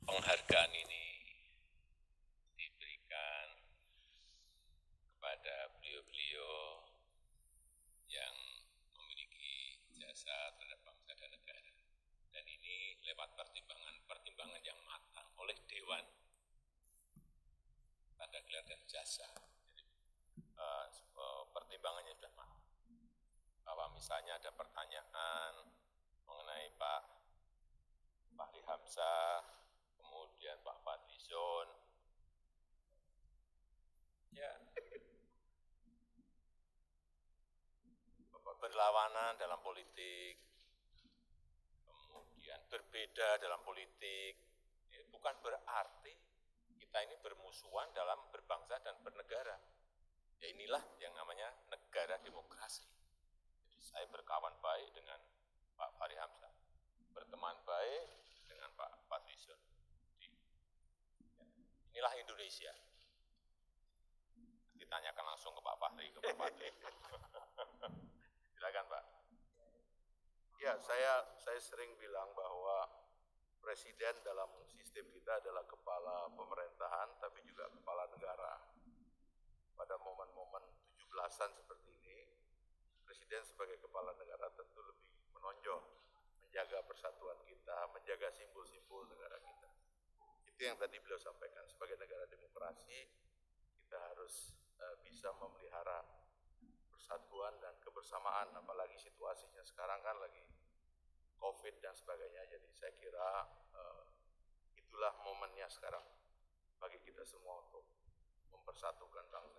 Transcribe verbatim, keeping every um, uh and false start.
penghargaan ini diberikan kepada beliau-beliau yang memiliki jasa terhadap bangsa dan negara. Dan ini lewat pertimbangan-pertimbangan yang matang oleh Dewan Tanda Gelar dan Jasa. Jadi uh, uh, pertimbangannya sudah matang. Bahwa misalnya ada pertanyaan mengenai Pak Fahri Hamzah, kemudian Pak Fadlizon, ya berlawanan dalam politik, kemudian berbeda dalam politik, ya, bukan berarti kita ini bermusuhan dalam berbangsa dan bernegara. Ya inilah yang namanya negara demokrasi. Jadi saya berkawan baik dengan Pak Fahri Hamzah, berteman baik dengan Pak Fadlizon. Ya, inilah Indonesia. Ditanyakan langsung ke Pak Fahri, ke Pak Fadli. Silakan Pak. Ya, saya saya sering bilang bahwa presiden dalam sistem kita adalah kepala pemerintahan, tapi juga kepala negara. Pada momen-momen tujuh belasan seperti ini, presiden sebagai kepala negara tentu lebih menonjol, menjaga persatuan kita, menjaga simbol-simbol negara kita. Itu yang tadi beliau sampaikan, sebagai negara demokrasi, kita harus uh, bisa memelihara persatuan dan kebersamaan, apalagi situasinya sekarang kan lagi COVID dan sebagainya. Jadi saya kira uh, itulah momennya sekarang bagi kita semua untuk mempersatukan bangsa